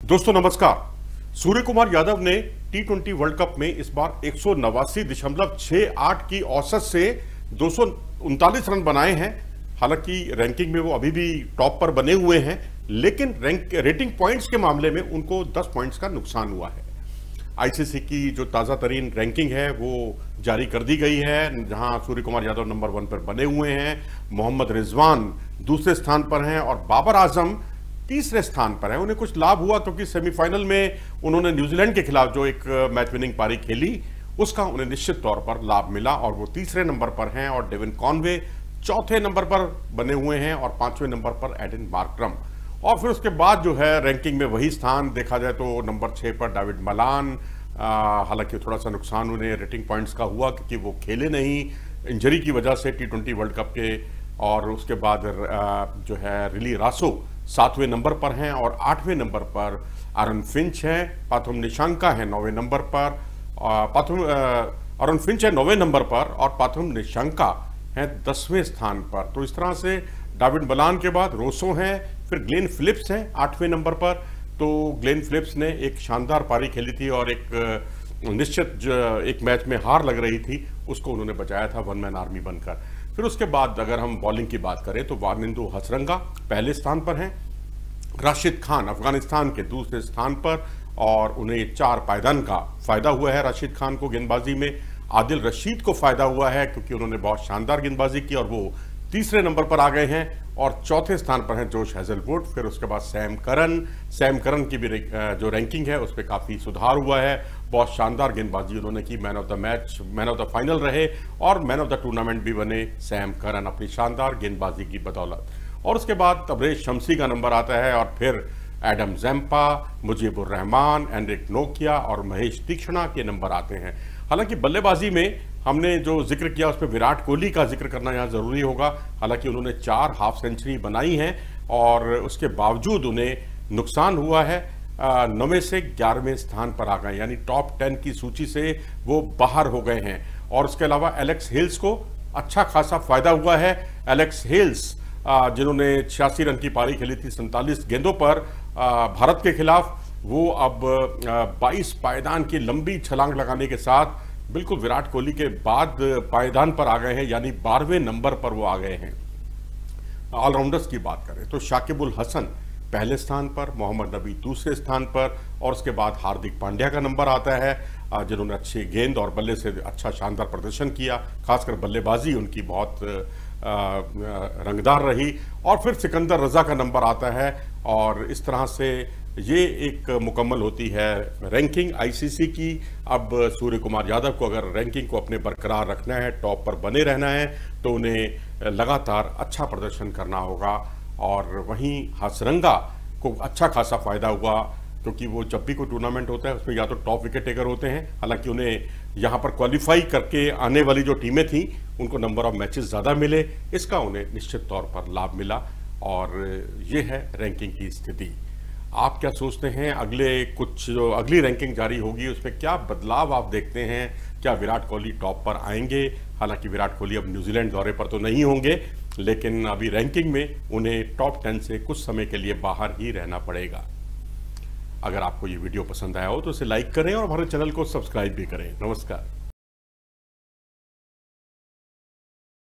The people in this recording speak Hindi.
दोस्तों नमस्कार। सूर्य कुमार यादव ने टी20 वर्ल्ड कप में इस बार 189.68 की औसत से 239 रन बनाए हैं। हालांकि रैंकिंग में वो अभी भी टॉप पर बने हुए हैं, लेकिन रेटिंग पॉइंट्स के मामले में उनको 10 पॉइंट्स का नुकसान हुआ है। आईसीसी की जो ताज़ा तरीन रैंकिंग है वो जारी कर दी गई है, जहां सूर्य कुमार यादव नंबर 1 पर बने हुए हैं, मोहम्मद रिजवान दूसरे स्थान पर हैं और बाबर आजम तीसरे स्थान पर है। उन्हें कुछ लाभ हुआ क्योंकि सेमीफाइनल में उन्होंने न्यूजीलैंड के खिलाफ जो एक मैच विनिंग पारी खेली उसका उन्हें निश्चित तौर पर लाभ मिला और वो तीसरे नंबर पर हैं। और डेविन कॉनवे चौथे नंबर पर बने हुए हैं और 5वें नंबर पर एडन मार्करम। और फिर उसके बाद जो है रैंकिंग में वही स्थान देखा जाए तो नंबर 6 पर डेविड मलान। हालांकि थोड़ा सा नुकसान उन्हें रेटिंग पॉइंट्स का हुआ क्योंकि वो खेले नहीं इंजरी की वजह से टी20 वर्ल्ड कप के। और उसके बाद जो है रिली रासो 7वें नंबर पर हैं और 8वें नंबर पर आरन फिंच है। पाथुम निशंका है 9वें नंबर पर। आरन फिंच है 9वें नंबर पर और पाथुम निशंका है 10वें स्थान पर। तो इस तरह से डेविड मलान के बाद रोसो हैं, फिर ग्लेन फिलिप्स हैं 8वें नंबर पर। तो ग्लेन फिलिप्स ने एक शानदार पारी खेली थी और एक निश्चित एक मैच में हार लग रही थी, उसको उन्होंने बचाया था वन मैन आर्मी बनकर। फिर उसके बाद अगर हम बॉलिंग की बात करें तो वानिंदु हसरंगा पहले स्थान पर हैं, राशिद खान अफगानिस्तान के दूसरे स्थान पर और उन्हें 4 पायदान का फायदा हुआ है। राशिद खान को गेंदबाजी में आदिल रशीद को फायदा हुआ है क्योंकि उन्होंने बहुत शानदार गेंदबाजी की और वो तीसरे नंबर पर आ गए हैं। और चौथे स्थान पर हैं जोश हेजलवुड। फिर उसके बाद सैम करन की भी जो रैंकिंग है उस पर काफ़ी सुधार हुआ है। बहुत शानदार गेंदबाजी उन्होंने की, man of the match, man of the final रहे और मैन ऑफ द टूर्नामेंट भी बने सैम करन अपनी शानदार गेंदबाजी की बदौलत। और उसके बाद तबरेज शमसी का नंबर आता है और फिर Adam Zampa, Mujeebur Rahman, Anrich नोकिया और महेश तीक्ष्णा के नंबर आते हैं। हालांकि बल्लेबाजी में हमने जो जिक्र किया उस पर विराट कोहली का जिक्र करना यहाँ ज़रूरी होगा। हालांकि उन्होंने 4 हाफ सेंचुरी बनाई हैं और उसके बावजूद उन्हें नुकसान हुआ है। 9वें से 11वें स्थान पर आ गए, यानी टॉप 10 की सूची से वो बाहर हो गए हैं। और उसके अलावा एलेक्स हेल्स को अच्छा खासा फायदा हुआ है। एलेक्स हेल्स जिन्होंने 86 रन की पारी खेली थी 47 गेंदों पर भारत के खिलाफ, वो अब 22 पायदान की लंबी छलांग लगाने के साथ बिल्कुल विराट कोहली के बाद पायदान पर आ गए हैं, यानी 12वें नंबर पर वो आ गए हैं। ऑलराउंडर्स की बात करें तो शाकिबुल हसन पहले स्थान पर, मोहम्मद नबी दूसरे स्थान पर और उसके बाद हार्दिक पांड्या का नंबर आता है जिन्होंने अच्छी गेंद और बल्ले से अच्छा शानदार प्रदर्शन किया। खासकर बल्लेबाजी उनकी बहुत रंगदार रही। और फिर सिकंदर रजा का नंबर आता है और इस तरह से ये एक मुकम्मल होती है रैंकिंग आईसीसी की। अब सूर्य कुमार यादव को अगर रैंकिंग को अपने बरकरार रखना है, टॉप पर बने रहना है, तो उन्हें लगातार अच्छा प्रदर्शन करना होगा। और वहीं हसरंगा को अच्छा खासा फायदा हुआ क्योंकि वो जब भी कोई टूर्नामेंट होता है उसमें या तो टॉप विकेट टेकर होते हैं। हालांकि उन्हें यहाँ पर क्वालिफाई करके आने वाली जो टीमें थीं उनको नंबर ऑफ मैचेस ज़्यादा मिले, इसका उन्हें निश्चित तौर पर लाभ मिला। और ये है रैंकिंग की स्थिति। आप क्या सोचते हैं जो अगली रैंकिंग जारी होगी उसमें क्या बदलाव आप देखते हैं? क्या विराट कोहली टॉप पर आएंगे? हालांकि विराट कोहली अब न्यूजीलैंड दौरे पर तो नहीं होंगे, लेकिन अभी रैंकिंग में उन्हें टॉप 10 से कुछ समय के लिए बाहर ही रहना पड़ेगा। अगर आपको ये वीडियो पसंद आया हो तो इसे लाइक करें और हमारे चैनल को सब्सक्राइब भी करें। नमस्कार।